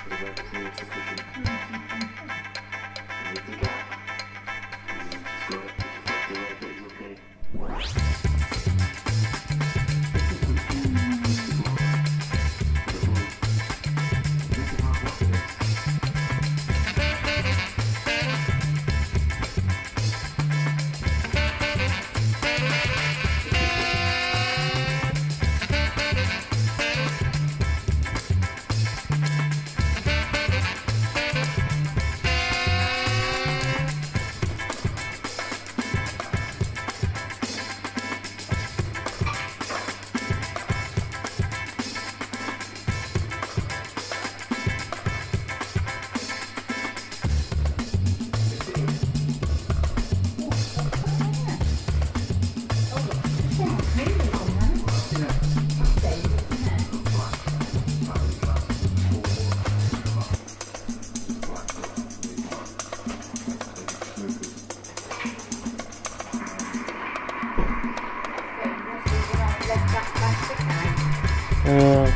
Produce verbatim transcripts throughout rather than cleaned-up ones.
Uh,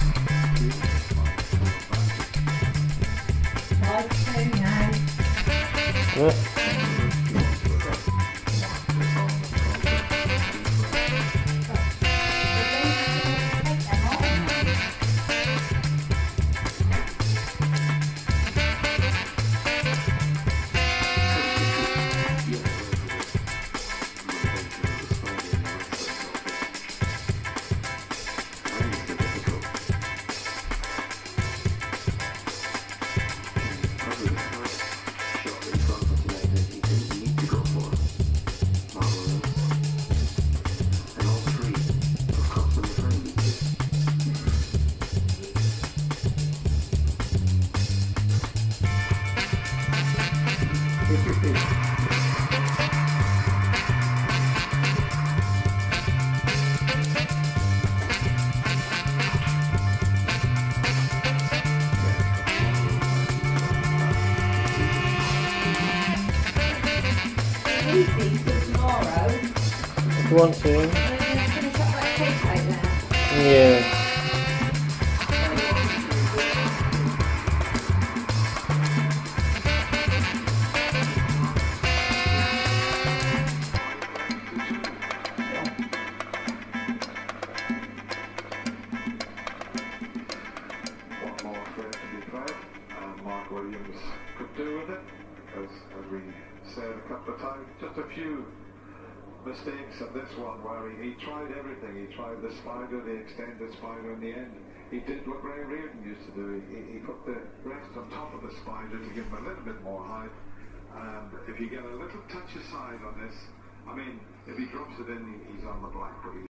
uh. One thing. Yeah. One more frame to be played, and Mark Williams could do with it, as, as we said a couple of times, just a few mistakes on this one where he, he tried everything. He tried the spider, the extended spider in the end. He did what Ray Reardon used to do. He, he put the rest on top of the spider to give him a little bit more height. And if you get a little touch aside on this, I mean, if he drops it in, he's on the black, but he